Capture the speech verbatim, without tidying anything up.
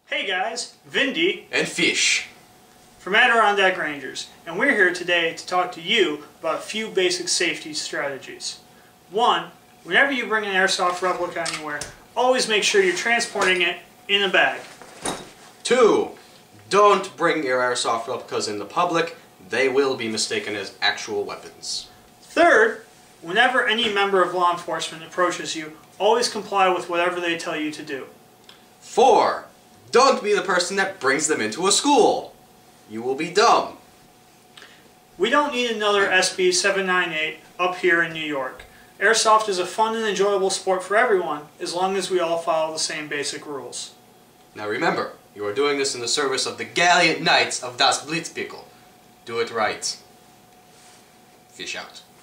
Hey guys, Vindy and Fish from Adirondack Rangers, and we're here today to talk to you about a few basic safety strategies. One, whenever you bring an airsoft replica anywhere, always make sure you're transporting it in a bag. Two, don't bring your airsoft replicas in the public. They will be mistaken as actual weapons. Third, whenever any member of law enforcement approaches you, always comply with whatever they tell you to do. Four, don't be the person that brings them into a school. You will be dumb. We don't need another S B seven ninety-eight up here in New York. Airsoft is a fun and enjoyable sport for everyone, as long as we all follow the same basic rules. Now remember, you are doing this in the service of the Gallant Knights of Das Blitzpickel. Do it right. Fish out.